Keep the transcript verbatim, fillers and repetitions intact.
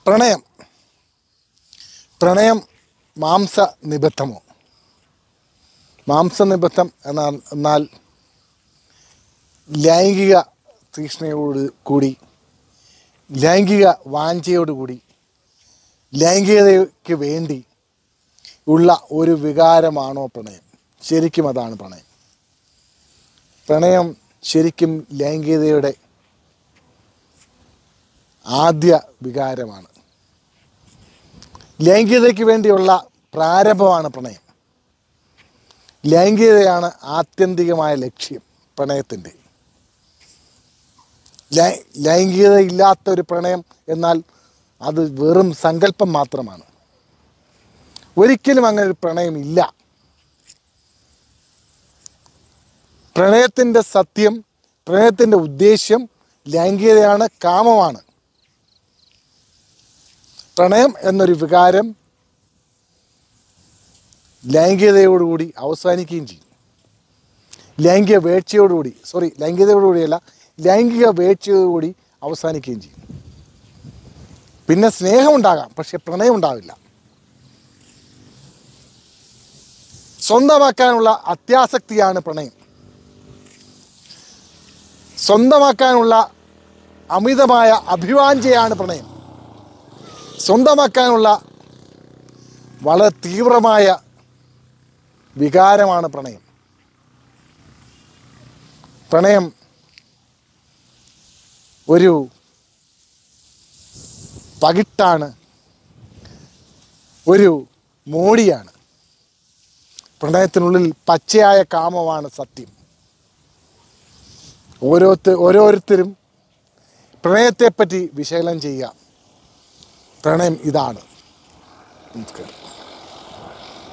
പ്രണയം പ്രണയം മാംസനിബദ്ധമോ? മാംസനിബദ്ധം എന്നാൽ എന്നാൽ ലൈംഗിക തീക്ഷ്ണയോട് കൂടി, ലൈംഗിക വാഞ്ചയോടുകൂടി, ലൈംഗികതയ്ക്ക് വേണ്ടി ഉള്ള ഒരു വികാരമാണോ പ്രണയം? ശരിക്കും അതാണ് പ്രണയം. പ്രണയം ശരിക്കും ലൈംഗികതയുടെ ആദ്യ വികാരമാണ്. ലൈംഗികതയ്ക്ക് വേണ്ടിയുള്ള പ്രാരംഭമാണ് പ്രണയം. ലൈംഗികതയാണ് ആത്യന്തികമായ ലക്ഷ്യം പ്രണയത്തിൻ്റെ. ലൈ ലൈംഗികത ഇല്ലാത്തൊരു പ്രണയം എന്നാൽ അത് വെറും സങ്കല്പം മാത്രമാണ്. ഒരിക്കലും അങ്ങനെ ഒരു പ്രണയം ഇല്ല. പ്രണയത്തിൻ്റെ സത്യം, പ്രണയത്തിൻ്റെ ഉദ്ദേശ്യം ലൈംഗികതയാണ്, കാമമാണ്. പ്രണയം എന്നൊരു വികാരം ലൈംഗികതയോടുകൂടി അവസാനിക്കുകയും ചെയ്യും. ലൈംഗിക വേഴ്ചയോടുകൂടി സോറി ലൈംഗികതയോടുകൂടിയല്ല ലൈംഗിക വേഴ്ചയോടുകൂടി അവസാനിക്കുകയും ചെയ്യും. പിന്നെ സ്നേഹമുണ്ടാകാം, പക്ഷെ പ്രണയം ഉണ്ടാവില്ല. സ്വന്തമാക്കാനുള്ള അത്യാസക്തിയാണ് പ്രണയം. സ്വന്തമാക്കാനുള്ള അമിതമായ അഭിവാഞ്ചയാണ് പ്രണയം. സ്വന്തമാക്കാനുള്ള വളരെ തീവ്രമായ വികാരമാണ് പ്രണയം. പ്രണയം ഒരു പകിട്ടാണ്, ഒരു മോടിയാണ്. പ്രണയത്തിനുള്ളിൽ പച്ചയായ കാമമാണ് സത്യം. ഓരോരുത്തർ ഓരോരുത്തരും പ്രണയത്തെപ്പറ്റി വിശകലനം ചെയ്യുക. പ്രണയം ഇതാണ്. നമസ്കാരം.